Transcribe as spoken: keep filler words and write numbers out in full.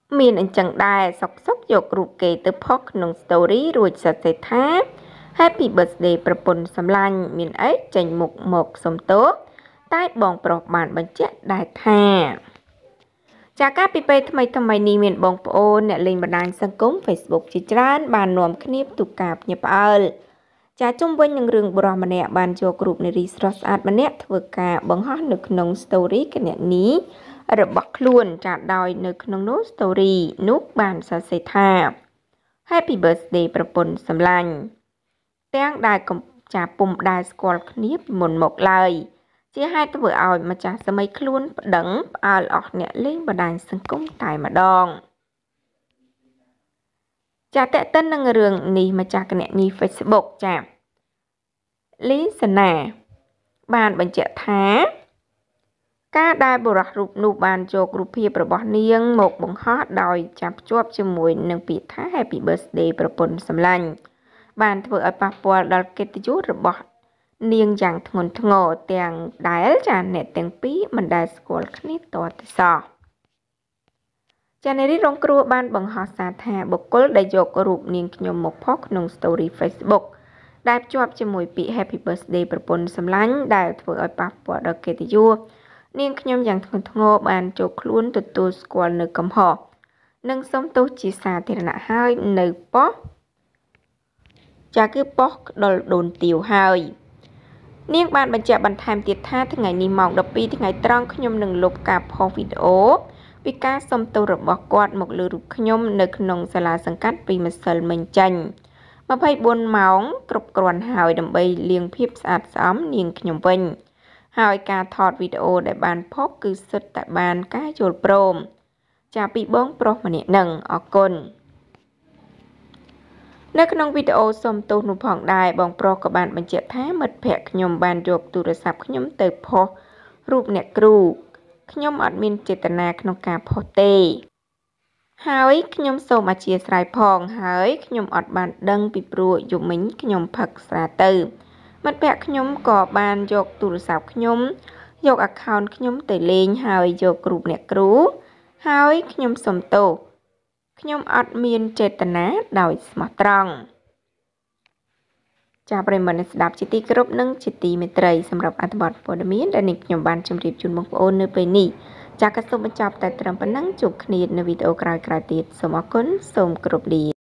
មានអញ្ចឹងដែរសុកសុកយករូបគេទៅផុសក្នុង story រួចសរសេរថា Happy birthday ប្រពន្ធសម្លាញ់មានអីចេញមុខមកសុំទោសតែបងប្រុសបានបញ្ជាក់ដែរថាចាការពីពេលថ្មីថ្មីនេះមានបងប្អូនអ្នកលេងបណ្ដាញសង្គម Facebook ជាច្រើនបាននាំគ្នាផ្ទុកការភ្ញាក់ផ្អើលចាជុំវិញនឹងរឿងបុរសម្នាក់បានយករូបនារីស្រស់ស្អាតម្នាក់ធ្វើការបង្ហោះនៅក្នុង story គណនីរបស់ខ្លួនចាដោយនៅក្នុងនោះ story នោះបានសរសេរថា Happy birthday ប្រពន្ធសម្លាញ់ទាំងដែលចាពុំដែលស្គាល់គ្នាពីមុនមកឡើយជាហេតុធ្វើឲ្យម្ចាស់សម័យខ្លួនប្តឹងផ្អើលអស់អ្នកលេងបណ្ដាញសង្គមតែម្ដងចាតេតិននឹងរឿងនេះម្ចាស់គណនី Facebook ចាលីសណាបានបញ្ជាក់ថាការដែលបុរសរូបនោះបានយករូបភាពរបស់នាងមកបង្ហោះដោយចាប់ភ្ជាប់ជាមួយនឹងពាក្យថា Happy birthday ប្រពន្ធសម្លាញ់បានធ្វើឲ្យប៉ះពាល់ដល់កិត្តិយសរបស់នាងយ៉ាងធ្ងន់ធ្ងរទាំងដែលចាអ្នកទាំងពីរមិនដែលស្គាល់គ្នាតទៅសោះចានារីរងគ្រោះបានបង្ហោះសារថាបុគ្គលដែលយករូបនាងខ្ញុំមកផុសក្នុង story Facebook ដែលភ្ជាប់ជាមួយពាក្យ Happy birthday ប្រពន្ធសម្លាញ់ដែលធ្វើឲ្យប៉ះពាល់ដល់កិត្តិយសនាងខ្ញុំយ៉ាងធ្ងន់ធ្ងរបានចូលខ្លួនទទួលស្គាល់នៅកំហុសនិងសុំទោសជាសាធារណៈហើយនៅប៉ុស្តិ៍ចាគឺប៉ុស្តិ៍ក្ដុលដូនទាវហើយនាងបានបញ្ជាក់បន្ថែមទៀតថាថ្ងៃនេះម៉ោងដប់ពីរថ្ងៃត្រង់ខ្ញុំនឹងលុបការផុសវីដេអូពីការសុំទោសរបស់គាត់មកលើរូបខ្ញុំនៅក្នុងសាលាសង្កាត់ពីម្សិលមិញចេញម្ភៃបួនម៉ោងគ្រប់គ្រាន់ហើយដើម្បីលាងភាពស្អាតស្អំនាងខ្ញុំវិញហើយការថតវីដេអូដែលបានផុសគឺសុទ្ធតែបានការយល់ព្រមចាពីបងប្រុសម្នាក់នឹងអរគុណនៅក្នុងវីដេអូសុំទោសនោះផងដែរបងប្រុសក៏បានបញ្ជាក់ថាមិត្តភ័ក្តិខ្ញុំបានយកទូរស័ព្ទខ្ញុំទៅផុសរូបអ្នកគ្រូខ្ញុំអត់មានចេតនាក្នុងការផុសទេហើយខ្ញុំសូមអធិស្ឋានផងហើយខ្ញុំអត់បានដឹងពីព្រោះយប់មិញខ្ញុំផឹកស្រាទៅមិត្តភ័ក្តិខ្ញុំក៏បានយកទូរស័ព្ទខ្ញុំយក account ខ្ញុំទៅលេងហើយយករូបអ្នកគ្រូហើយខ្ញុំសុំទោសខ្ញុំអត់មានចេតនាដោយស្មោះត្រង់ចាប្រិយមិត្តស្ដាប់ជាទីគោរពនិងជាទីមេត្រីសម្រាប់អត្ថបទព័ត៌មានដែលនេះខ្ញុំបានជម្រាបជូនបងប្អូននៅពេលនេះចាក៏សូមបញ្ចប់តែត្រឹមប៉ុណ្ណឹងជួបគ្នានៅវីដេអូក្រោយៗទៀតសូមអរគុណសូមគោរពលា